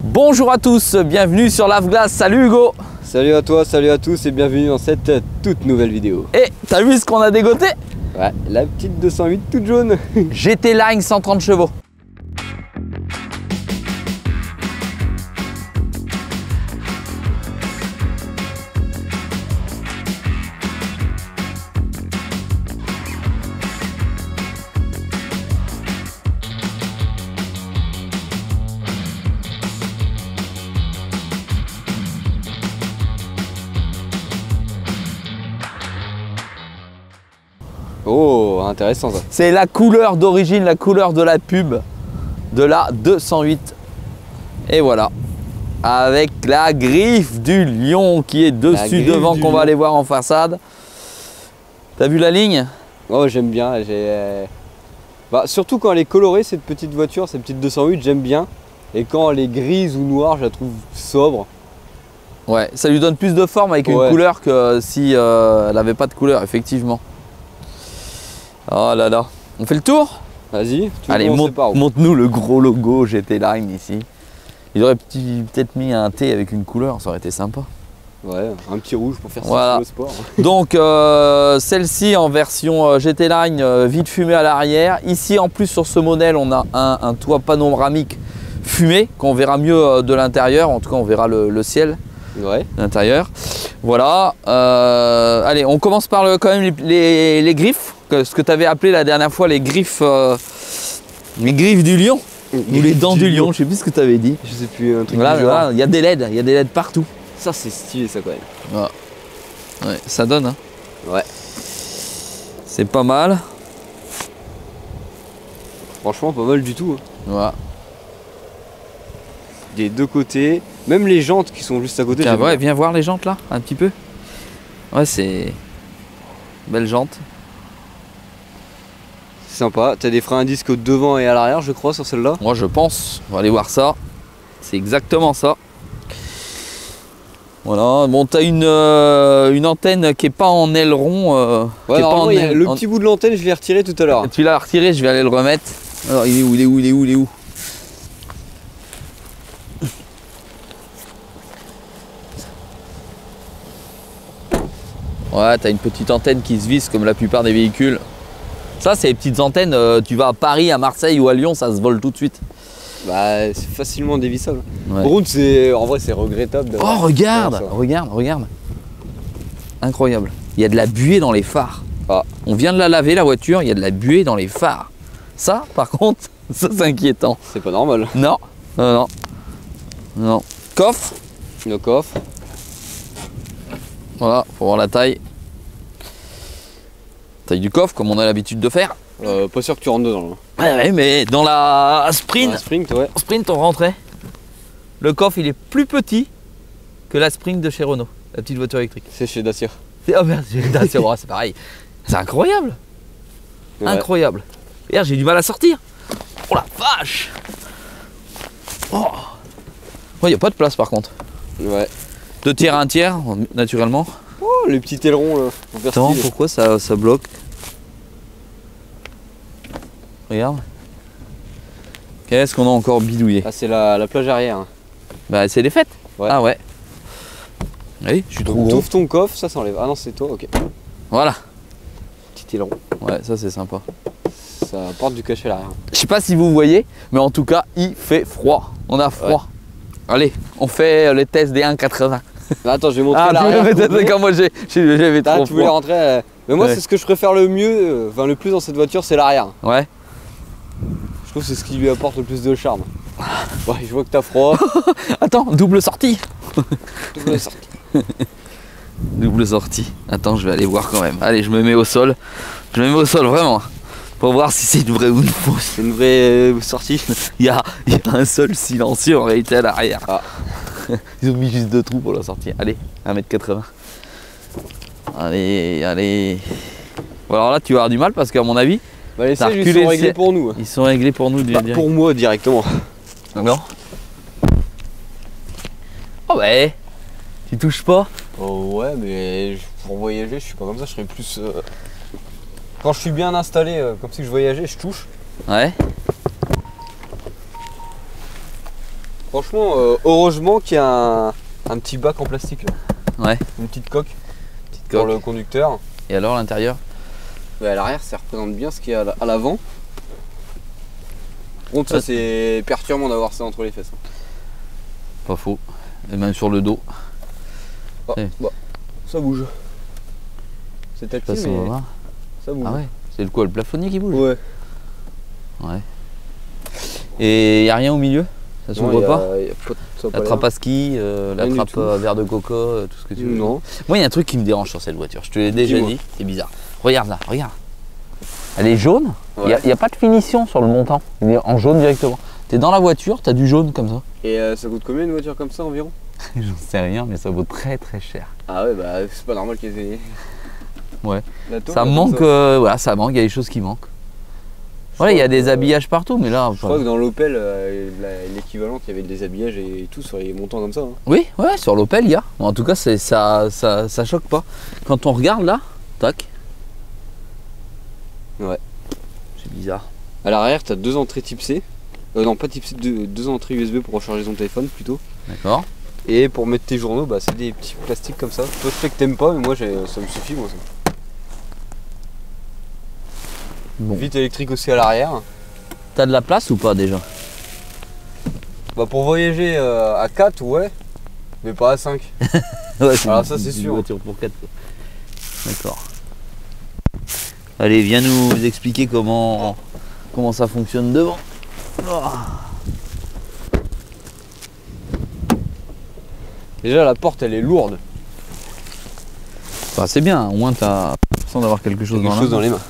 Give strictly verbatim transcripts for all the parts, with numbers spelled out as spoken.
Bonjour à tous, bienvenue sur Lave-Glace. Salut Hugo. Salut à toi, salut à tous et bienvenue dans cette toute nouvelle vidéo. Et t'as vu ce qu'on a dégoté? Ouais, la petite deux cent huit toute jaune. G T Line cent trente chevaux. Oh, intéressant ça. C'est la couleur d'origine, la couleur de la pub de la deux cent huit. Et voilà. Avec la griffe du lion qui est dessus devant qu'on va aller voir en façade. T'as vu la ligne? Oh, j'aime bien. J'ai... Bah, surtout quand elle est colorée, cette petite voiture, cette petite deux cent huit, j'aime bien. Et quand elle est grise ou noire, je la trouve sobre. Ouais, ça lui donne plus de forme avec Ouais. une couleur que si euh, elle n'avait pas de couleur, effectivement. Oh là là. On fait le tour? Vas-y, tu veux Allez, commencer monte, par où? montre-nous le gros logo G T Line ici. Il aurait peut-être mis un T avec une couleur, ça aurait été sympa. Ouais, un petit rouge pour faire Voilà. ça le sport. Donc euh, celle-ci en version euh, G T Line, euh, vide fumé à l'arrière. Ici en plus sur ce modèle on a un, un toit panoramique fumé qu'on verra mieux euh, de l'intérieur. En tout cas on verra le, le ciel Ouais. de l'intérieur. Voilà. Euh, allez, on commence par le, quand même les, les, les griffes, que, ce que tu avais appelé la dernière fois les griffes, euh, les griffes du lion. Ou les dents du lion, je sais plus ce que tu avais dit. Je sais plus, un truc Voilà, du genre. voilà, il y a des L E D, il y a des L E D partout. Ça c'est stylé ça quand même. Voilà. Ouais, ça donne, hein. Ouais. C'est pas mal. Franchement pas mal du tout. Hein. Voilà. Des deux côtés, même les jantes qui sont juste à côté. Tiens, j'aime ouais, bien. viens voir les jantes là, un petit peu. Ouais, c'est. Belle jante. C'est sympa. T'as des freins à disque au devant et à l'arrière, je crois, sur celle-là. Moi, je pense. On va aller voir ça. C'est exactement ça. Voilà. Bon, t'as une, euh, une antenne qui est pas en aileron. Euh, Ouais, qui est pas normalement, en il y a aile- le en- petit bout de l'antenne, je l'ai retiré tout à l'heure. Tu l'as retiré, je vais aller le remettre. Alors, il est où, il est où, il est où, il est où? Ouais, t'as une petite antenne qui se visse comme la plupart des véhicules. Ça, c'est les petites antennes, euh, tu vas à Paris, à Marseille ou à Lyon, ça se vole tout de suite. Bah, c'est facilement dévissable. Ouais. Par contre, c'est en vrai, c'est regrettable. Oh, d'avoir- regarde, d'avoir ça. regarde, regarde. Incroyable. Il y a de la buée dans les phares. Ah. On vient de la laver, la voiture, il y a de la buée dans les phares. Ça, par contre, ça c'est inquiétant. C'est pas normal. Non, non, non. Non. Coffre. Le coffre. Voilà, pour voir la taille. Taille du coffre, comme on a l'habitude de faire. Euh, pas sûr que tu rentres dedans. Hein. Ouais, ouais, mais dans la sprint, Un sprint, ouais. sprint on rentrait. Le coffre il est plus petit que la sprint de chez Renault, la petite voiture électrique. C'est chez Dacia. C'est oh merde, c'est c'est- oh, c'est pareil. C'est incroyable, Ouais. incroyable. Hier j'ai du mal à sortir. Oh la vache. Oh. Il n'y a pas de place par contre. Ouais. Deux tiers à un tiers, naturellement. Oh, les petits ailerons là. Pour faire Attends, stylé. pourquoi ça, ça bloque? Regarde. Qu'est-ce qu'on a encore bidouillé? Ah, c'est la, la plage arrière. Hein. Bah c'est les fêtes. Ouais. Ah ouais. Oui, je suis trop Donc, gros. t'ouvres ton coffre, ça s'enlève. Ah non, c'est toi, ok. Voilà. Petit aileron. Ouais, ça c'est sympa. Ça apporte du cachet à l'arrière. Je sais pas si vous voyez, mais en tout cas, il fait froid. On a froid. Allez, on fait les tests des un quatre-vingts. Bah, attends, je vais montrer Ah, tu l'arrière. voulais peut-être quand moi j'ai- j'ai- j'avais Ah, trop tu voulais froid. rentrer. euh, Mais moi, Ouais. c'est ce que je préfère le mieux, euh, enfin le plus dans cette voiture, c'est l'arrière. Ouais. Je trouve que c'est ce qui lui apporte le plus de charme. Ouais, je vois que t'as froid. Attends, double sortie. Double sortie. Double sortie. Attends, je vais aller voir quand même. Allez, je me mets au sol. Je me mets au sol vraiment. Pour voir si c'est une vraie ou une fausse. C'est une vraie euh, sortie. Il y a, il y a un sol silencieux en réalité à l'arrière. Ah. Ils ont mis juste deux trous pour la sortir. Allez, un mètre quatre-vingts. Allez, allez. Bon, alors là, tu vas avoir du mal parce qu'à mon avis, Bah, les T'as sièges, ils reculé sont le réglés siège. pour nous. ils sont réglés pour nous. Bah, direct. pour moi, directement. Non. Oh ouais. Tu touches pas. Oh ouais, mais je- pour voyager, je suis pas comme ça, je serais plus. euh, Quand je suis bien installé, euh, comme si je voyageais, je touche. Ouais. Franchement, euh, heureusement qu'il y a un, un petit bac en plastique là. Ouais. Une petite coque, Petite pour coque. le conducteur. Et alors l'intérieur? Ouais, à l'arrière, ça représente bien ce qu'il y a à l'avant. Par contre, ça Ouais. c'est perturbant d'avoir ça entre les fesses. Pas faux. Et même sur le dos. Oh, Ouais. bah, ça bouge. C'est Je sais pas tactile, si on va mais voir. ça bouge. Ah ouais. C'est le quoi, le plafonnier qui bouge? Ouais. Ouais. Et il n'y a rien au milieu? Ça Non, s'ouvre y a- pas? y a pas- ça a pas La trappe l'air. à ski, euh, la Rien du trappe tout. à verre de coco, euh, tout ce que tu veux. Non. Moi, il y a un truc qui me dérange sur cette voiture. Je te l'ai déjà Dis-moi. dit. C'est bizarre. Regarde là, regarde. Elle est jaune. Il Ouais. n'y a, a pas de finition sur le montant. Il est en jaune directement. T'es dans la voiture, t'as du jaune comme ça. Et euh, ça coûte combien une voiture comme ça environ? J'en sais rien, mais ça vaut très très cher. Ah ouais, bah c'est pas normal qu'ils aient. Ouais. La taupe, Ça là, comme manque, ça. euh, voilà, ça manque. Il y a des choses qui manquent. Je Voilà, il y a crois des que- habillages partout, mais là. Je crois que dans l'Opel, euh, la- l'équivalent, il y avait des habillages et tout sur les montants comme ça. Hein. Oui, ouais, sur l'Opel, il y a. Bon, en tout cas, c'est ça, ça, ça choque pas. Quand on regarde là, tac. Ouais. C'est bizarre. À l'arrière, t'as deux entrées type C. Euh, non, pas type C, deux, deux entrées U S B pour recharger ton téléphone plutôt. D'accord. Et pour mettre tes journaux, bah, c'est des petits plastiques comme ça. Toi, je sais que t'aimes pas, mais moi, j'ai- ça me suffit. Moi, ça. Bon. Vite électrique aussi à l'arrière. T'as de la place ou pas déjà? Bah, pour voyager euh, à quatre, ouais, mais pas à cinq. Ouais, Alors ça, c'est une sûr. voiture pour quatre. D'accord. Allez, viens nous expliquer comment, comment ça fonctionne devant. Oh. Déjà, la porte, elle est lourde. Enfin, c'est bien, au moins t'as l'impression d'avoir quelque chose Quelque dans chose la dans main. les mains.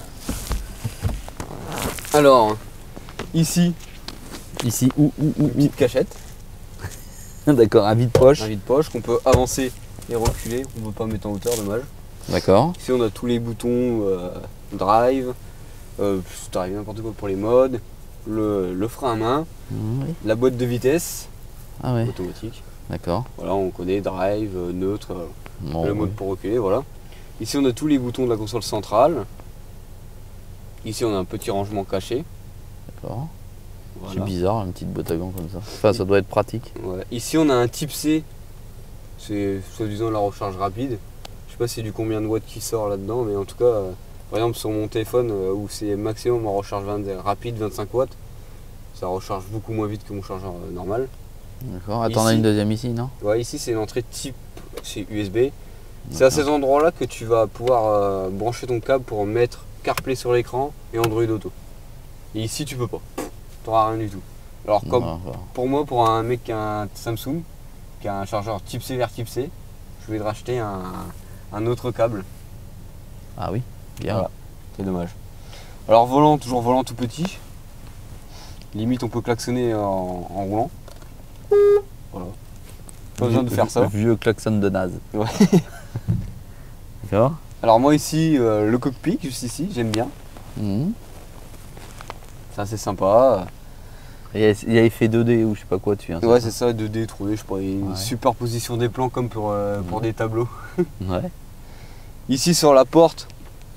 Alors, ici, Ici, ou ou ou petite cachette, ou. D'accord, un vide-poche. un vide-poche qu'on peut avancer et reculer. On ne peut pas mettre en hauteur, dommage. D'accord. Ici, on a tous les boutons euh, drive, euh, drive n'importe quoi pour les modes, le, le frein à main, Oui. la boîte de vitesse Ah ouais, automatique. d'accord. Voilà, on connaît drive, euh, neutre, euh, Bon, le oui. mode pour reculer, voilà. Ici, on a tous les boutons de la console centrale. Ici, on a un petit rangement caché. D'accord. Voilà. C'est bizarre, une petite boîte à gants comme ça. Enfin, ça doit être pratique. Ouais. Ici, on a un type C. C'est soi-disant la recharge rapide. Je sais pas c'est du combien de watts qui sort là-dedans, mais en tout cas, euh, par exemple sur mon téléphone euh, où c'est maximum en recharge vingt, rapide vingt-cinq watts, ça recharge beaucoup moins vite que mon chargeur euh, normal. D'accord. Attends, on a Ici. une deuxième ici, non? Ouais, ici c'est l'entrée type c'est U S B. C'est à ces endroits-là que tu vas pouvoir euh, brancher ton câble pour mettre CarPlay sur l'écran et Android Auto. Et ici tu peux pas. T'auras rien du tout. Alors comme Voilà, voilà. pour moi, pour un mec qui a un Samsung, qui a un chargeur type C vers type C, je vais te racheter un, un autre câble. Ah oui, bien. Voilà. C'est dommage. Alors volant, toujours volant tout petit. Limite on peut klaxonner en, en roulant. Voilà. Pas besoin de faire ça. Vieux klaxon de naze. Ouais. D'accord. Alors moi ici, euh, le cockpit, juste ici, j'aime bien. Mhm. C'est assez sympa. Il y a- il y a effet deux D ou je sais pas quoi dessus. Hein, Ouais c'est ça, deux D, trois D, je sais pas, une Ouais. superposition des plans comme pour, euh, pour Mhm. des tableaux. Ouais. Ici sur la porte,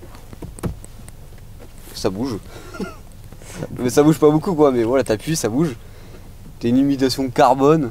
ça bouge. Mais ça bouge pas beaucoup quoi, mais voilà, t'appuies, ça bouge. T'as une imitation carbone.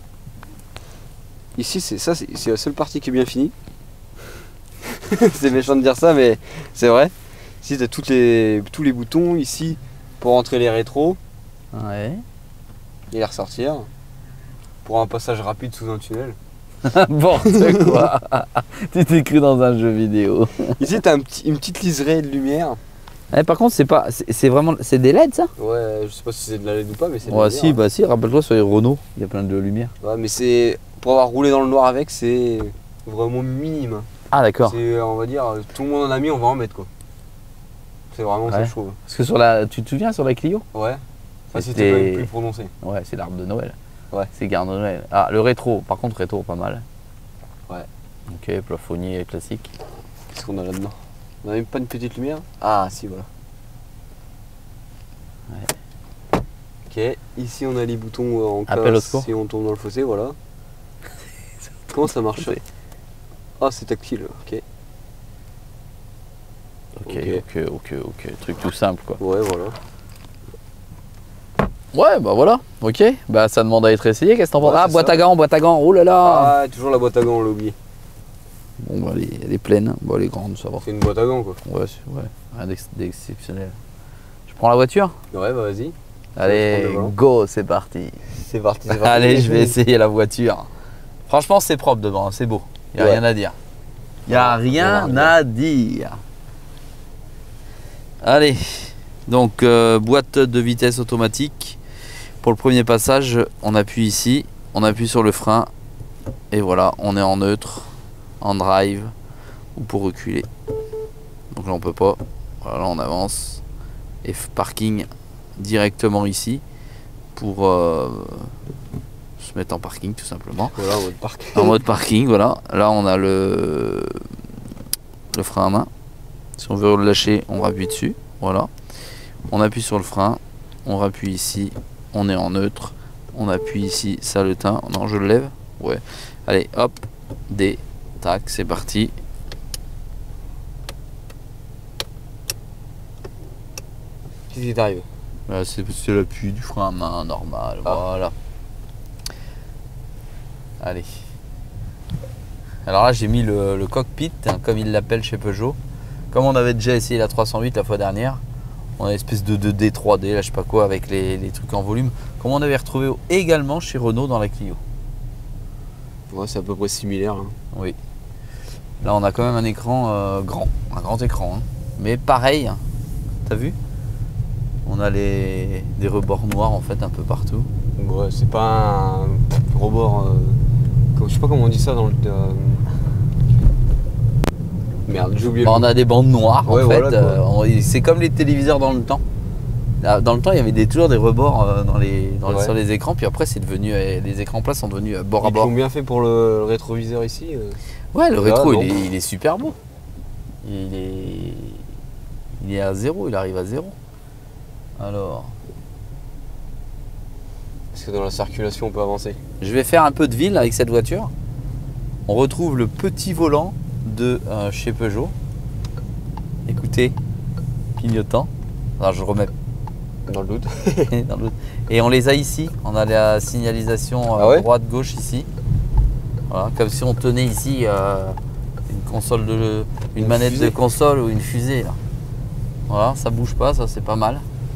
Ici, c'est ça, c'est c'est la seule partie qui est bien finie. C'est méchant de dire ça, mais c'est vrai. Ici, t'as toutes les, tous les boutons. Ici, pour entrer les rétros Ouais. et les ressortir. Pour un passage rapide sous un tunnel. N'importe quoi. Tu t'es cru dans un jeu vidéo. Ici, t'as un petit, une petite liserée de lumière. Eh, par contre, c'est pas, c'est c'est vraiment, c'est des L E D ça? Ouais, je sais pas si c'est de la L E D ou pas, mais c'est de la Ouais, lumière, si, hein. bah si. Rappelle-toi sur les Renault, il y a plein de lumière. Ouais, mais c'est pour avoir roulé dans le noir avec, c'est vraiment minime. Ah d'accord. C'est, on va dire, tout le monde en a mis, on va en mettre quoi. C'est vraiment ça, Ouais. je trouve. Parce que sur la, tu te souviens sur la Clio? Ouais. Ça, Ouais, c'était quand même c'était- plus prononcé. Ouais, c'est l'arbre de Noël. Ouais. C'est garde de Noël. Ah, le rétro, par contre, rétro, pas mal. Ouais. Ok, plafonnier classique. Qu'est-ce qu'on a là-dedans? On a même pas une petite lumière? Ah, si, voilà. Ok, ici on a les boutons euh, en Appel au classe secours. si on tombe dans le fossé, voilà. Comment ça marche? C'est- Ah, c'est tactile, ok. Ok, Ok. ok, ok, ok. Truc tout simple quoi. Ouais, voilà. Ouais, bah voilà, ok. Bah ça demande à être essayé, qu'est-ce que t'en penses? Ouais, Ah, c'est boîte ça. à gants, boîte à gants, oh là là. Ah, toujours la boîte à gants, on l'a oublié. Bon, bah elle est, elle est pleine, bon, elle est grande, ça va. C'est une boîte à gants quoi. Ouais, c'est- ouais, rien d'ex- d'exceptionnel. Je prends la voiture? Ouais, bah vas-y. Allez, prendre le volant. go, c'est parti. C'est parti, c'est parti. Allez, je vais essayer la voiture. Franchement, c'est propre devant, c'est beau. Il n'y a Ouais. rien à dire. Il n'y a Ouais, rien rien à dire. Allez, donc euh, boîte de vitesse automatique. Pour le premier passage, on appuie ici, on appuie sur le frein. Et voilà, on est en neutre, en drive ou pour reculer. Donc là, on peut pas. Voilà, là, on avance. Et parking directement ici pour euh, se mettre en parking tout simplement. Voilà, en mode parc. En mode parking, voilà. Là, on a le, le frein à main. Si on veut le lâcher, on appuie dessus. Voilà. On appuie sur le frein. On rappuie ici. On est en neutre. On appuie ici. Ça le teint. Non, je le lève. Ouais. Allez, hop. D. Tac, c'est parti. Qu'est-ce qui t'arrive? Là, c'est c'est l'appui du frein à main normal. Ah. Voilà. Allez. Alors là, j'ai mis le, le cockpit, hein, comme ils l'appellent chez Peugeot. Comme on avait déjà essayé la trois cent huit la fois dernière, on a une espèce de deux D, trois D, là je sais pas quoi, avec les, les trucs en volume, comme on avait retrouvé également chez Renault dans la Clio. Ouais, c'est à peu près similaire. Hein. Oui. Là, on a quand même un écran euh, grand, un grand écran. Hein. Mais pareil, hein. T'as vu? On a les, des rebords noirs en fait un peu partout. Ouais, c'est pas un rebord. Euh... comme- Je sais pas comment on dit ça dans le. euh, Merde, j'ai oublié. Bah, le on mot. a des bandes noires Ouais, en fait. voilà, quoi. Euh, on- c'est comme les téléviseurs dans le temps. Là, dans le temps, il y avait des, toujours des rebords euh, dans les, dans les- Ouais. sur les écrans. Puis après, c'est devenu euh, les écrans plats sont devenus euh, bord à Ils bord. l'ont bien fait pour le, le rétroviseur ici. euh. Ouais, le Là, rétro, non. il est, il est super beau. Il est, il est à zéro. Il arrive à zéro. Alors, Parce que dans la circulation, on peut avancer. je vais faire un peu de ville avec cette voiture. On retrouve le petit volant de euh, chez Peugeot. Écoutez, clignotant. Alors, je remets Dans le doute. dans le- Et on les a ici. On a la signalisation euh, Ah ouais droite-gauche ici. Voilà, comme si on tenait ici euh, une console de, une, Une manette fusée. de console ou une fusée. Là. Voilà, ça bouge pas, ça c'est pas mal.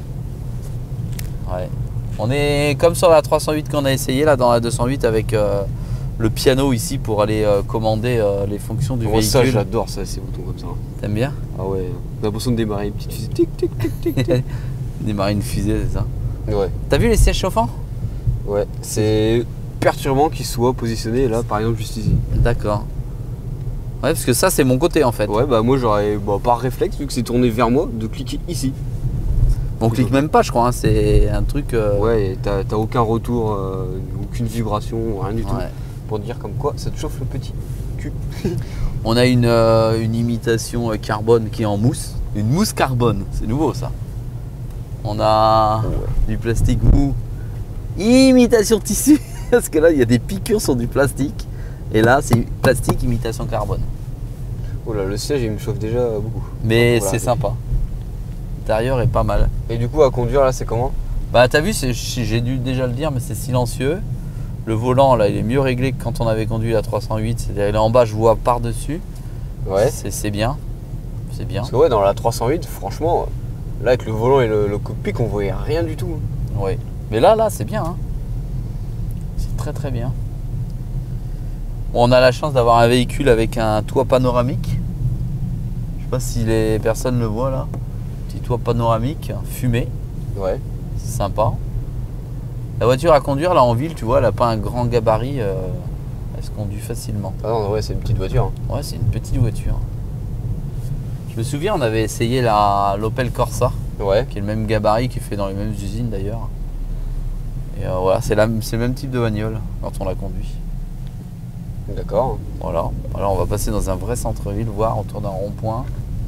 Ouais. On est comme sur la trois cent huit qu'on a essayé là dans la deux cent huit avec euh, le piano ici pour aller euh, commander euh, les fonctions du Moi, ça, véhicule. j'adore ça, ces boutons comme ça. T'aimes bien? Ah ouais, on a l'impression de démarrer une petite fusée. Tic, tic, tic, tic, tic. Démarrer une fusée, c'est ça. Ouais, T'as vu les sièges chauffants? ouais. C'est perturbant qu'il soit positionné là, par exemple, juste ici. D'accord. Ouais, parce que ça c'est mon côté en fait. Ouais, bah moi j'aurais, bah, par réflexe, vu que c'est tourné vers moi, de cliquer ici. On clique même pas, je crois. Hein. C'est un truc. euh, Ouais, et t'as t'as aucun retour, euh, aucune vibration, rien du tout. ouais. Pour te dire comme quoi ça te chauffe le petit cul. On a une, euh, une imitation euh, carbone qui est en mousse. Une mousse carbone, c'est nouveau ça. On a du plastique mou. Imitation tissu. Parce que là, il y a des piqûres sur du plastique. Et là, c'est plastique imitation carbone. Oh là, le siège il me chauffe déjà beaucoup. Mais Voilà. c'est sympa. L'intérieur est pas mal. Et du coup, à conduire là, c'est comment? Bah, t'as vu, c'est- j'ai dû déjà le dire, mais c'est silencieux. Le volant, là, il est mieux réglé que quand on avait conduit la trois cent huit. C'est-à-dire, il est en bas, je vois par-dessus. Ouais. C'est c'est bien. C'est bien. Parce que ouais, dans la trois cent huit, franchement, là avec le volant et le, le cockpit, on voyait rien du tout. Oui. Mais là, là, c'est bien. Hein. C'est très très bien. Bon, on a la chance d'avoir un véhicule avec un toit panoramique. Je sais pas si les personnes le voient là. Petit toit panoramique, fumé, Ouais. c'est sympa. La voiture à conduire là en ville, tu vois, elle n'a pas un grand gabarit. euh, elle se conduit facilement. Ah non, ouais, c'est une petite voiture. hein. Ouais, c'est une petite voiture. Je me souviens, on avait essayé la l'Opel Corsa, Ouais. qui est le même gabarit, qui fait dans les mêmes usines d'ailleurs. Et euh, voilà, c'est la- c'est le même type de bagnole quand on la conduit. D'accord. Voilà. Alors on va passer dans un vrai centre-ville, voir autour d'un rond-point.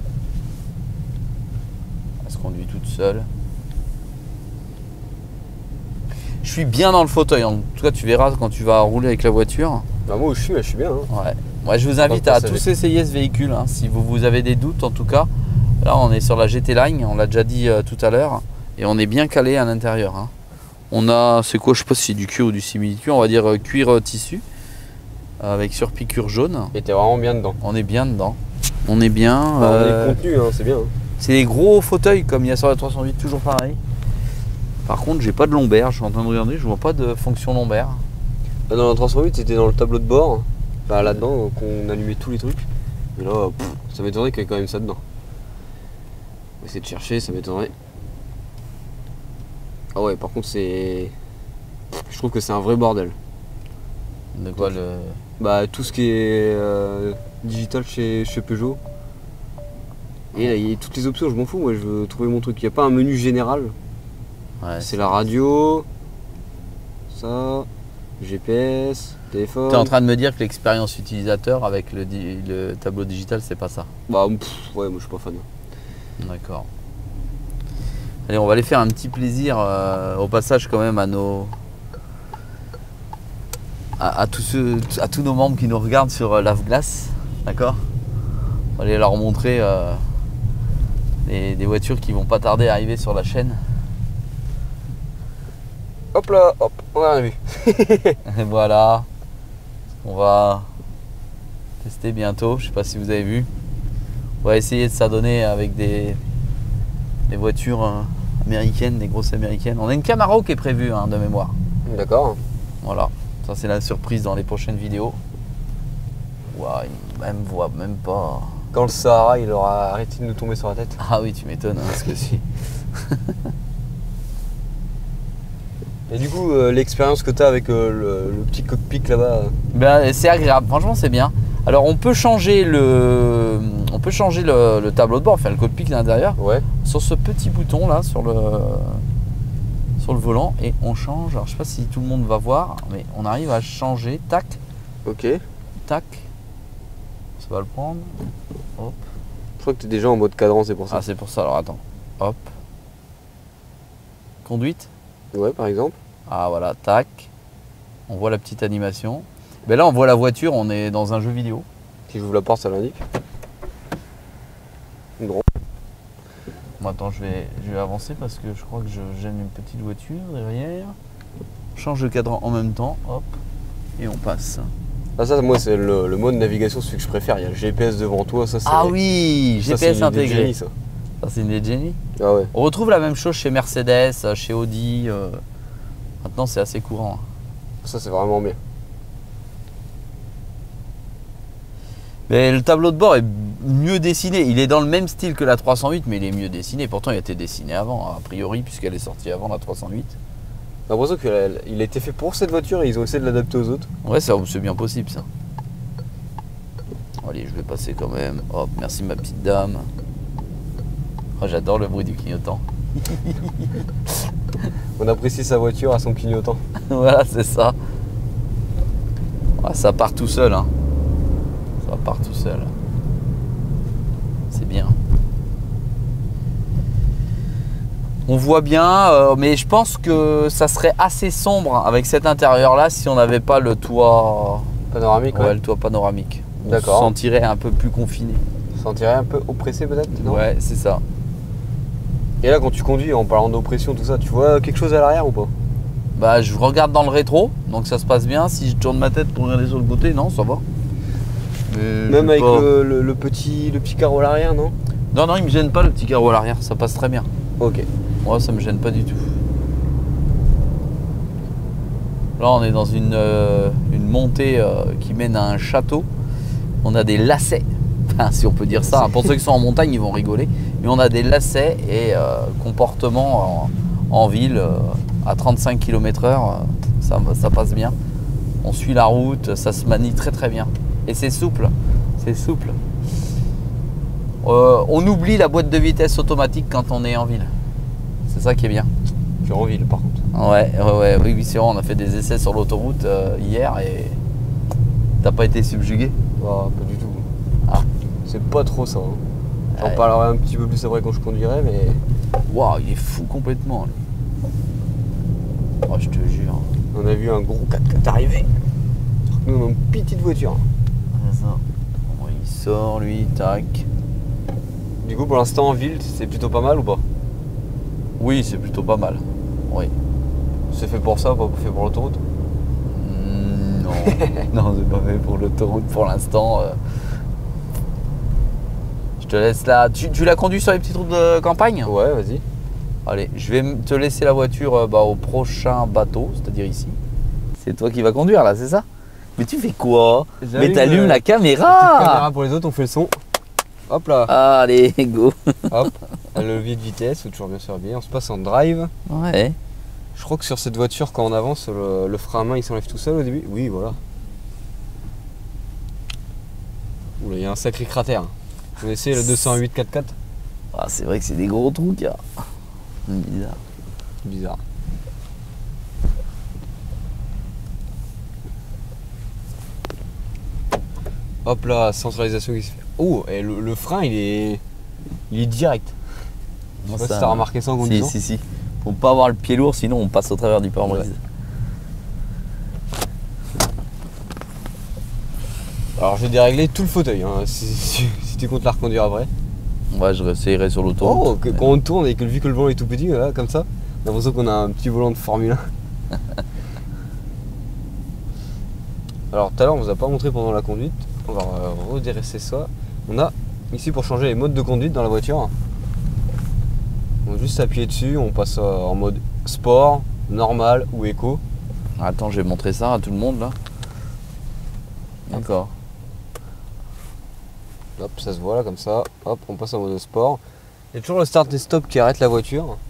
Elle se conduit toute seule. Je suis bien dans le fauteuil. En tout cas, tu verras quand tu vas rouler avec la voiture. Bah moi où je suis, là, je suis bien. hein. Ouais. Moi, je vous invite Pas à passager. tous essayer ce véhicule. hein. Si vous, vous avez des doutes, en tout cas. Là, on est sur la G T Line. On l'a déjà dit euh, tout à l'heure. Et on est bien calé à l'intérieur. hein. On a, c'est quoi, je sais pas si c'est du cuir ou du simili-cuir, on va dire euh, cuir euh, tissu avec surpiqûre jaune. Et t'es vraiment bien dedans. On est bien dedans. On est bien. Enfin, euh, on est contenu, hein, c'est bien. Hein. C'est des gros fauteuils comme il y a sur la trois cent huit, toujours pareil. Par contre, j'ai pas de lombaire, je suis en train de regarder, je vois pas de fonction lombaire. Dans la trois cent huit, c'était dans le tableau de bord, enfin, là-dedans, qu'on allumait tous les trucs. Mais là, pff, ça m'étonnerait qu'il y ait quand même ça dedans. On va essayer de chercher, ça m'étonnerait. Ah ouais, par contre, c'est. Je trouve que c'est un vrai bordel. De quoi le. Bah, tout ce qui est euh, digital chez, chez Peugeot. Et là, il y a toutes les options, je m'en fous, moi je veux trouver mon truc. Il n'y a pas un menu général. Ouais, c'est la radio, ça, G P S, téléphone. Tu es en train de me dire que l'expérience utilisateur avec le, di le tableau digital, c'est pas ça? Bah, pff, ouais, moi je suis pas fan. D'accord. Allez, on va aller faire un petit plaisir euh, au passage quand même à nos. À, à, tous ceux, à tous nos membres qui nous regardent sur euh, Lave-Glace. D'accord? On va aller leur montrer euh, des, des voitures qui vont pas tarder à arriver sur la chaîne. Hop là, hop, on a rien vu. Et voilà, on va tester bientôt, je sais pas si vous avez vu. On va essayer de s'adonner avec des, des voitures euh, américaines, des grosses américaines. On a une Camaro qui est prévue hein, de mémoire. D'accord. Voilà, ça c'est la surprise dans les prochaines vidéos. Ouah, il même voit même pas. Quand le Sahara il aura arrêté de nous tomber sur la tête. Ah oui, tu m'étonnes, hein, parce que si. Et du coup, euh, l'expérience que tu as avec euh, le, le petit cockpit là-bas euh... ben, c'est agréable, franchement c'est bien. Alors on peut changer le, on peut changer le, le tableau de bord, enfin le cockpit à l'intérieur, ouais. Sur ce petit bouton là, sur le, sur le volant, et on change. Alors je sais pas si tout le monde va voir, mais on arrive à changer, tac, ok, tac, ça va le prendre, hop. Je crois que tu es déjà en mode cadran, c'est pour ça. Ah c'est pour ça, alors attends, hop, conduite. Ouais, par exemple. Ah voilà, tac. On voit la petite animation. Mais là, on voit la voiture, on est dans un jeu vidéo. Si j'ouvre la porte, ça l'indique. Bon. Bon, attends, je vais, je vais avancer parce que je crois que je gêne une petite voiture derrière. On change de cadran en même temps, hop, et on passe. Ah ça, moi, c'est le, le mode navigation, celui que je préfère. Il y a le G P S devant toi, ça c'est... Ah oui, G P S intégré. Génie, ça. Ça, c'est une idée de génie. Ah ouais. On retrouve la même chose chez Mercedes, chez Audi. Euh... Maintenant, c'est assez courant. Ça, c'est vraiment bien. Mais le tableau de bord est mieux dessiné. Il est dans le même style que la trois cent huit, mais il est mieux dessiné. Pourtant, il a été dessiné avant, a priori, puisqu'elle est sortie avant la trois cent huit. J'ai l'impression qu'il a été fait pour cette voiture et ils ont essayé de l'adapter aux autres. Ouais, c'est bien possible, ça. Allez, je vais passer quand même. Hop, merci ma petite dame. Oh, j'adore le bruit du clignotant. On apprécie sa voiture à son clignotant. Voilà, c'est ça. Ah, ça part tout seul, hein. Ça part tout seul. C'est bien. On voit bien, euh, mais je pense que ça serait assez sombre avec cet intérieur-là si on n'avait pas le toit panoramique. Ouais, ouais. le toit panoramique. On D'accord. se sentirait un peu plus confiné. On se sentirait un peu oppressé peut-être, non? Ouais, c'est ça. Et là, quand tu conduis, en parlant d'oppression, tout ça, tu vois quelque chose à l'arrière ou pas? Bah, je regarde dans le rétro, donc ça se passe bien. Si je tourne ma tête pour regarder sur le côté, non, ça va. Mais même avec pas... le, le, le, petit, le petit carreau à l'arrière, non? Non, non, il me gêne pas le petit carreau à l'arrière, ça passe très bien. Ok. Moi, ça me gêne pas du tout. Là, on est dans une, euh, une montée euh, qui mène à un château. On a des lacets, enfin, si on peut dire ça. Pour ceux qui sont en montagne, ils vont rigoler. Mais on a des lacets et euh, comportement en, en ville euh, à trente-cinq kilomètres heure, ça, ça passe bien. On suit la route, ça se manie très très bien. Et c'est souple, c'est souple. Euh, on oublie la boîte de vitesse automatique quand on est en ville. C'est ça qui est bien. Je suis en ville par contre. Ouais, ouais, ouais, oui, oui, c'est vrai, on a fait des essais sur l'autoroute euh, hier et t'as pas été subjugué? Ah, pas du tout. Ah. C'est pas trop ça. Hein. J'en Ouais. parlerai un petit peu plus après quand je conduirai, mais... Waouh, il est fou complètement. Lui. Oh, je te jure. On a vu un gros quatre-quatre arriver. Nous, on a une petite voiture. C'est ça. Bon, il sort, lui, tac. Du coup, pour l'instant, en ville, c'est plutôt pas mal ou pas? Oui, c'est plutôt pas mal. Oui. C'est fait pour ça, pas fait pour l'autoroute? Mmh, non, non, c'est pas fait pour l'autoroute pour l'instant. euh. Je te laisse là. Tu, tu l'as conduit sur les petites routes de campagne? Ouais, vas-y. Allez, je vais te laisser la voiture euh, bah, au prochain bateau, c'est-à-dire ici. C'est toi qui vas conduire là, c'est ça? Mais tu fais quoi? Mais t'allumes la caméra. Caméra pour les autres, on fait le son. Hop là. Allez, go. Hop. Le levier de vitesse, faut toujours bien surveiller. On se passe en drive. Ouais. Je crois que sur cette voiture, quand on avance, le, le frein à main il s'enlève tout seul au début. Oui, voilà. Oula, il y a un sacré cratère. On essaie le deux cent huit quatre-quatre. Ah, c'est vrai que c'est des gros trucs là. Bizarre. Bizarre. Hop là, centralisation qui se fait. Oh, et le, le frein il est, il est direct. Je sais pas si t'as remarqué ça en conduisant. Si, si, si. Faut pas avoir le pied lourd, sinon on passe au travers du pare-brise. Ouais. Alors je vais dérégler tout le fauteuil, hein, si, si, si tu comptes la reconduire après. Ouais, je réessayerai sur l'autoroute. Oh, que, quand on tourne et que vu que le volant est tout petit, là, comme ça, on a l'impression qu'on a un petit volant de Formule un. Alors tout à l'heure on vous a pas montré pendant la conduite, on va redresser ça. On a ici pour changer les modes de conduite dans la voiture. On va juste appuyer dessus, on passe en mode sport, normal ou éco. Attends, je vais montrer ça à tout le monde là. D'accord. Hop, ça se voit là comme ça. Hop, on passe en mode sport. Il y a toujours le start et stop qui arrête la voiture.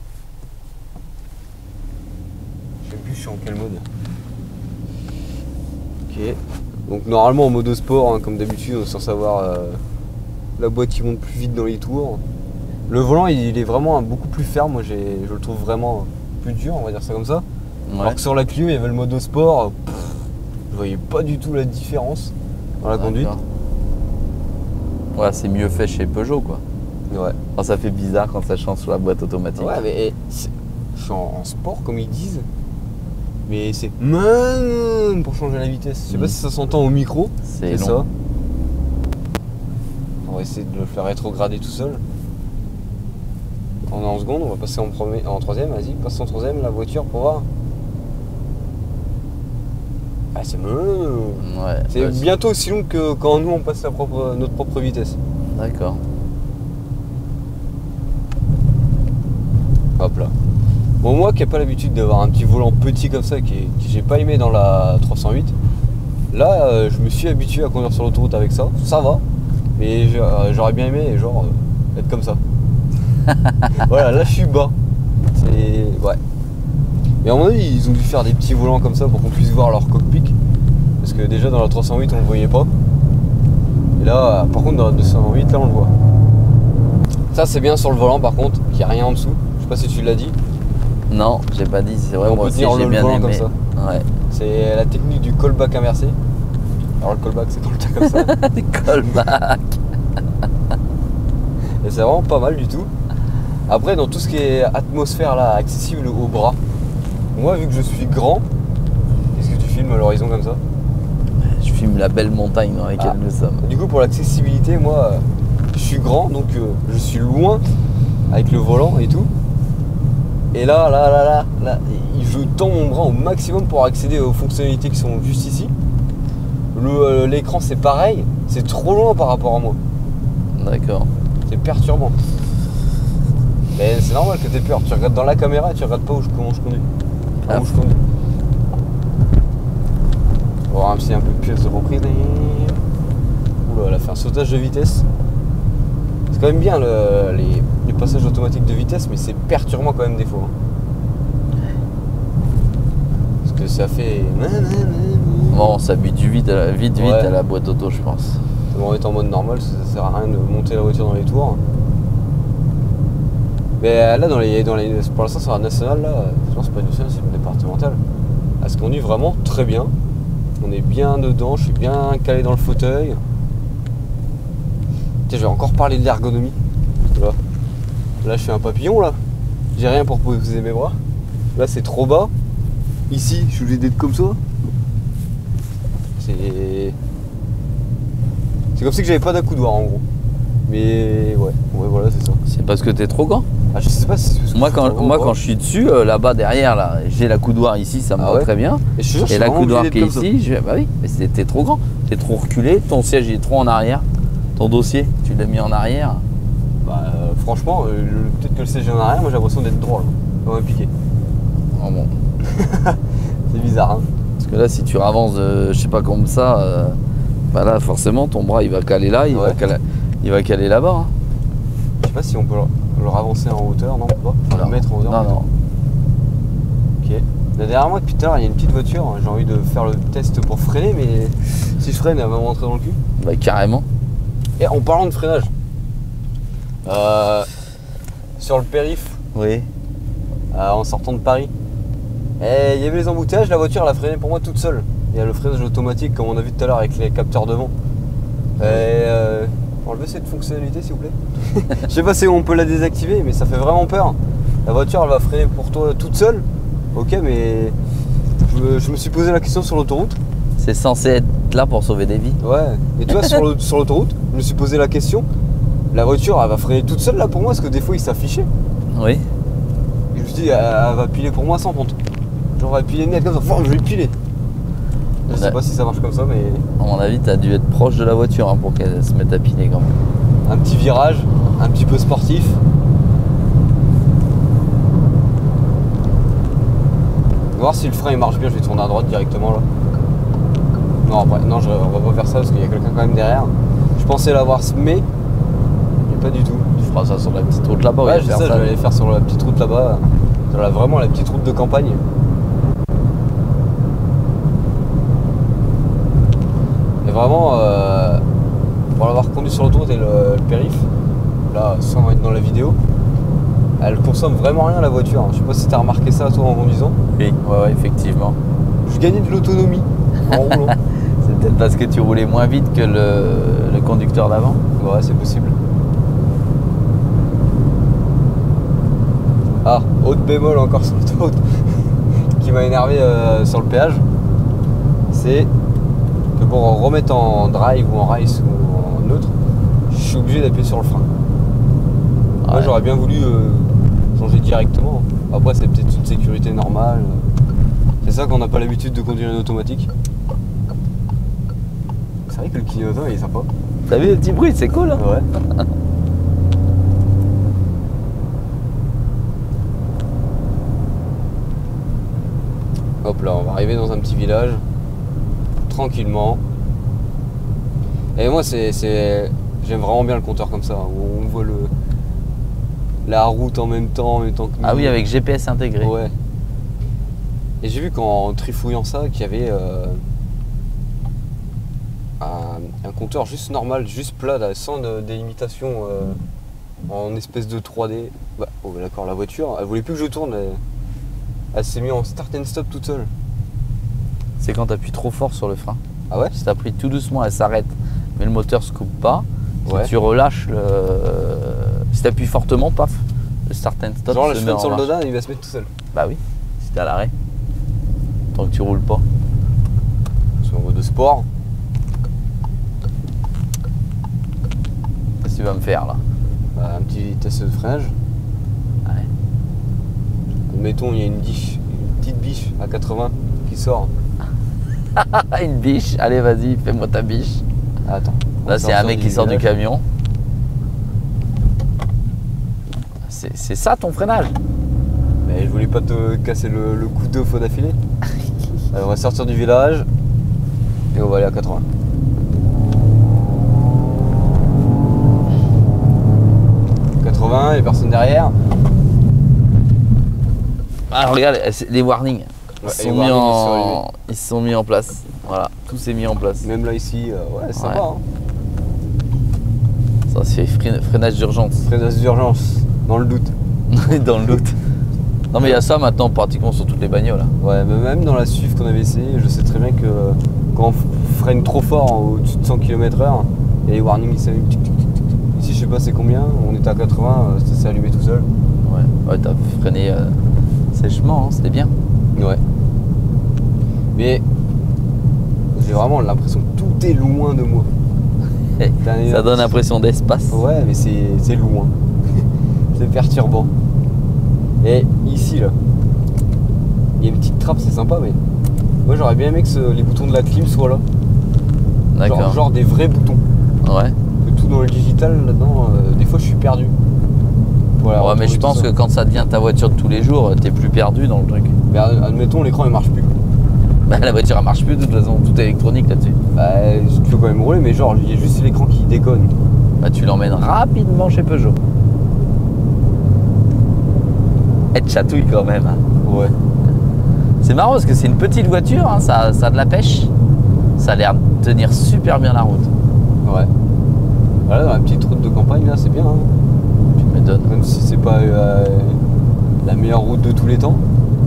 Je sais plus, je suis en quel mode. Ok. Donc normalement en mode sport, hein, comme d'habitude, sans savoir euh, la boîte qui monte plus vite dans les tours. Le volant il est vraiment beaucoup plus ferme, moi j'ai, je le trouve vraiment plus dur, on va dire ça comme ça. Ouais. Alors que sur la Clio il y avait le mode sport, pff, je voyais pas du tout la différence dans la conduite. Ouais, c'est mieux fait chez Peugeot quoi. Ouais. Enfin, ça fait bizarre quand ça change sur la boîte automatique. Ouais, mais je suis en, en sport comme ils disent, mais c'est pour changer la vitesse. Je sais mmh. pas si ça s'entend au micro. C'est ça. On va essayer de le faire rétrograder tout seul. On est en seconde, on va passer en, premier, en troisième, vas-y, passe en troisième la voiture pour voir. Ah c'est ouais, c'est ouais, bientôt aussi long que quand nous on passe la propre, notre propre vitesse. D'accord. Hop là. Bon moi qui n'ai pas l'habitude d'avoir un petit volant petit comme ça, qui, que j'ai pas aimé dans la trois cent huit, là euh, je me suis habitué à conduire sur l'autoroute avec ça, ça va, mais euh, j'aurais bien aimé genre euh, être comme ça. Voilà, là je suis bas. C'est. Ouais. Mais à mon avis, ils ont dû faire des petits volants comme ça pour qu'on puisse voir leur cockpit. Parce que déjà dans la trois cent huit, on le voyait pas. Et là, par contre, dans la deux cent huit, là on le voit. Ça, c'est bien sur le volant par contre, qu'il n'y a rien en dessous. Je sais pas si tu l'as dit. Non, j'ai pas dit, c'est vrai, on moi peut aussi tenir j'ai le bien volant aimé. Comme ça. Ouais. C'est la technique du callback inversé. Alors le callback, c'est quand le tas comme ça. Des callbacks. Et c'est vraiment pas mal du tout. Après, dans tout ce qui est atmosphère là, accessible au bras, moi vu que je suis grand, qu'est-ce que tu filmes à l'horizon comme ça? Je filme la belle montagne dans laquelle ah. nous sommes. Du coup, pour l'accessibilité, moi je suis grand, donc euh, je suis loin avec le volant et tout. Et là, là, là, là, là, je tends mon bras au maximum pour accéder aux fonctionnalités qui sont juste ici. Le, euh, l'écran c'est pareil, c'est trop loin par rapport à moi. D'accord. C'est perturbant. Mais c'est normal que t'aies peur, tu regardes dans la caméra et tu regardes pas où je, comment je conduis. Enfin, ah. où je conduis. On va voir un petit un peu de pièce de reprise. Oula, elle a fait un sautage de vitesse. C'est quand même bien le, les, les passages automatiques de vitesse, mais c'est perturbant quand même des fois. Parce que ça fait. Bon, on s'habitue vite, à la, vite, vite ouais. à la boîte auto, je pense. On est en mode normal, ça sert à rien de monter la voiture dans les tours. Mais là, dans les, dans les, pour l'instant, sur la nationale, là, non, c'est pas une nationale, c'est une départementale. Elle se conduit vraiment très bien. On est bien dedans, je suis bien calé dans le fauteuil. Tiens, je vais encore parler de l'ergonomie. Là. là, je suis un papillon, là. J'ai rien pour poser mes bras. Là, c'est trop bas. Ici, je suis obligé d'être comme ça. C'est. C'est comme si que j'avais pas d'accoudoir, en gros. Mais ouais, ouais, voilà, c'est ça. C'est parce que t'es trop grand? Ah, je sais pas si Moi, quand, moi quand je suis dessus, euh, là-bas derrière, là, j'ai la coudoir ici, ça me ah va ouais. très bien. Et, je te jure, je Et suis la vraiment coudoir obligé qui est d'être comme ici, je, bah oui, mais c'était trop grand. T'es trop reculé, ton siège il est trop en arrière. Ton dossier, tu l'as mis en arrière. ça. Bah, euh, franchement, euh, le- peut-être que le siège est en arrière, moi j'ai l'impression d'être droit là. Comme un piqué. Oh, bon. C'est bizarre, hein. Parce que là, si tu avances, euh, je sais pas comme ça, euh, bah là, forcément, ton bras il va caler là, il, Ouais. va, caler, il va caler là-bas. Hein. Je sais pas si on peut le, le ravancer en hauteur, non pas Enfin, Non. le mettre en hauteur. Non, plutôt. non. Ok. Là, derrière moi, depuis tout à l'heure, il y a une petite voiture. J'ai envie de faire le test pour freiner, mais si je freine, elle va me rentrer dans le cul. Bah, carrément. Et en parlant de freinage, euh, sur le périph', Oui. euh, en sortant de Paris, et il y avait les embouteillages, la voiture elle a freiné pour moi toute seule. Il y a le freinage automatique comme on a vu tout à l'heure avec les capteurs devant. Et euh, enlevez cette fonctionnalité s'il vous plaît. Je sais pas si on peut la désactiver, mais ça fait vraiment peur. La voiture elle va freiner pour toi toute seule. Ok, mais je me, je me suis posé la question sur l'autoroute. C'est censé être là pour sauver des vies. Ouais, et tu vois, sur le- sur l'autoroute, je me suis posé la question. La voiture elle va freiner toute seule là pour moi, parce que des fois il s'affichait. Oui. Et je me suis dit, elle, elle va piler pour moi sans compte. Genre, elle va piler net comme ça, Fouam, je vais piler. Je sais Ouais. pas si ça marche comme ça, mais À mon avis, t'as dû être proche de la voiture hein, pour qu'elle se mette à piler quand même. un petit virage, un petit peu sportif. On va voir si le frein il marche bien, je vais tourner à droite directement là. Non, après, non, je, on va pas faire ça parce qu'il y a quelqu'un quand même derrière. Je pensais l'avoir semé, mais pas du tout. Tu feras ça sur la petite route là-bas. Ouais, oui, je faire sais ça, ça. je vais aller faire sur la petite route là-bas. Sur la- vraiment la petite route de campagne. Et vraiment, euh, pour l'avoir conduit sur l'autoroute et le, le périph', là, sans être dans la vidéo, elle consomme vraiment rien la voiture. Je sais pas si t'as remarqué ça toi en conduisant. Oui, ouais, ouais, effectivement. Je gagnais de l'autonomie en roulant. C'est peut-être parce que tu roulais moins vite que le, le conducteur d'avant. Ouais, c'est possible. Ah, haute bémol encore sur l'autoroute qui m'a énervé euh, sur le péage, c'est que pour remettre en drive ou en race ou en neutre, je suis obligé d'appuyer sur le frein. Moi Ouais. j'aurais bien voulu euh, changer directement. Après c'est peut-être une sécurité normale. C'est ça qu'on n'a pas l'habitude de conduire une automatique. C'est vrai que le clignotant il est sympa. T'as vu le petit bruit, c'est cool hein. Ouais. Hop là, on va arriver dans un petit village, tranquillement. Et moi, c'est, c'est- j'aime vraiment bien le compteur comme ça, où on voit le, la route en même temps, en même temps que Ah nous. oui, avec G P S intégré. Ouais. Et j'ai vu qu'en trifouillant ça, qu'il y avait euh, un, un compteur juste normal, juste plat, là, sans de- délimitation euh, en espèce de trois D. Bah, oh, bah, d'accord, la voiture, elle voulait plus que je tourne. Elle, elle s'est mise en start and stop toute seule. C'est quand t'appuies trop fort sur le frein. Ah ouais? Si t'appuies tout doucement, elle s'arrête. Mais le moteur se coupe pas. Si Ouais. tu relâches le. Si t'appuies fortement, paf, le start and stop. Genre là, se je met freine en sur le marche. dodane et il va se mettre tout seul. Bah oui, si t'es à l'arrêt. Tant que tu roules pas. C'est en mode de sport. Qu'est-ce que tu vas me faire là? Bah, un petit test de freinage. Ouais. Admettons, il y a une biche, une petite biche à quatre-vingts qui sort. Ah, une biche. Allez, vas-y, fais-moi ta biche. Ah, attends. On Là, va c'est un sortir mec du qui sort du village. camion. C'est c'est ça ton freinage? Mais je voulais pas te casser le, le coup deux fois d'affilée. Alors, on va sortir du village et on va aller à quatre-vingts. quatre-vingts et personne derrière. Ah, regarde, c'est- les warnings. Ils, Ouais, se les sont mis warnings, ils sont en... allumés. ils se sont mis en place. Voilà, tout s'est mis en place. Même là ici, euh, ouais, c'est sympa. Ouais. Hein. Ça, c'est frein- freinage d'urgence. Freinage d'urgence, dans le doute. Dans le doute. Non, mais il y a ça maintenant pratiquement sur toutes les bagnoles. Là. Ouais, mais même dans la Swift qu'on avait essayé, je sais très bien que quand on freine trop fort au-dessus de cent kilomètres heure, il y a les warnings qui s'allument. tic, tic, tic, tic. Ici, je sais pas c'est combien, on était à quatre-vingts, euh, ça s'est allumé tout seul. Ouais, ouais t'as freiné euh, sèchement, hein, c'était bien. Ouais. Mais j'ai vraiment l'impression que tout est loin de moi. T'as une- Ça donne l'impression d'espace. Ouais, mais c'est c'est loin. C'est perturbant. Et ici, là, il y a une petite trappe, c'est sympa, mais moi j'aurais bien aimé que ce- les boutons de la clim soient là. D'accord. Genre, genre des vrais boutons. Ouais. Que tout dans le digital, là-dedans, euh, des fois je suis perdu. Voilà, Ouais, mais je pense que quand ça devient ta voiture de tous les jours, t'es plus perdu dans le truc. Mais ad- admettons, l'écran il marche plus. Bah, la voiture elle marche plus de toute façon, tout est électronique là-dessus. Bah, tu peux quand même rouler, mais genre, il y a juste l'écran qui déconne. Bah, tu l'emmènes rapidement chez Peugeot. Elle te chatouille quand même. Hein. Ouais. C'est marrant parce que c'est une petite voiture, hein, ça, ça a de la pêche. Ça a l'air de tenir super bien la route. Ouais. Voilà, dans la petite route de campagne, là, c'est bien. Hein. Tu me donnes. Même si c'est pas euh, la meilleure route de tous les temps.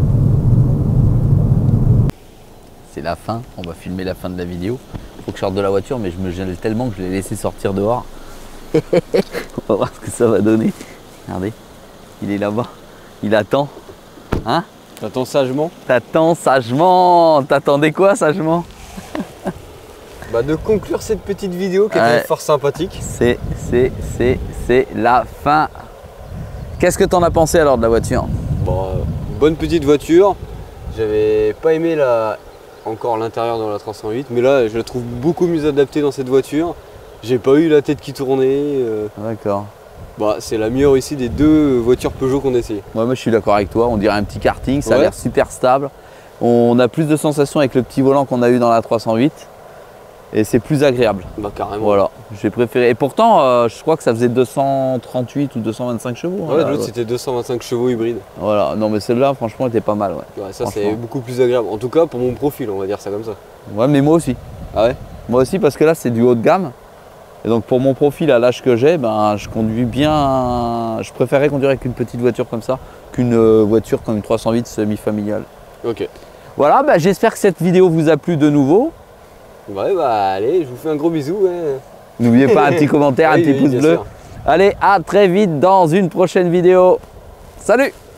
C'est la fin, on va filmer la fin de la vidéo. Faut que je sorte de la voiture, mais je me gêne tellement que je l'ai laissé sortir dehors. On va voir ce que ça va donner. Regardez, il est là-bas. Il attend. Hein? T'attends sagement. T'attends sagement. T'attendais quoi sagement? Bah, de conclure cette petite vidéo qui Ouais. était fort sympathique. C'est, c'est, c'est, c'est la fin. Qu'est-ce que t'en as pensé alors de la voiture? Bon, euh, bonne petite voiture. J'avais pas aimé la... encore l'intérieur dans la trois cent huit, mais là je la trouve beaucoup mieux adaptée dans cette voiture. J'ai pas eu la tête qui tournait. euh, D'accord. Bah, c'est la meilleure ici des deux voitures Peugeot qu'on a essayé. Ouais, moi je suis d'accord avec toi, on dirait un petit karting, ça a Ouais. l'air super stable. On a plus de sensations avec le petit volant qu'on a eu dans la trois cent huit et c'est plus agréable. Bah, carrément. Voilà, j'ai préféré. Et pourtant, euh, je crois que ça faisait deux cent trente-huit ou deux cent vingt-cinq chevaux. hein, Ouais, là, l'autre ouais. c'était deux cent vingt-cinq chevaux hybride. Voilà, non mais celle-là, franchement, était pas mal. Ouais. Ouais, ça c'est Franchement. beaucoup plus agréable. En tout cas pour mon profil, on va dire ça comme ça. Ouais, mais moi aussi. Ah ouais? Moi aussi, parce que là, c'est du haut de gamme. Et donc, pour mon profil, à l'âge que j'ai, ben, je conduis bien. Je préférais conduire avec une petite voiture comme ça qu'une euh, voiture comme une trois cent huit semi-familiale. Ok. Voilà, ben, j'espère que cette vidéo vous a plu de nouveau. Ouais, bah allez, je vous fais un gros bisou. Ouais. N'oubliez pas un petit commentaire, un Oui, petit oui, pouce bien bleu. sûr. Allez, à très vite dans une prochaine vidéo. Salut!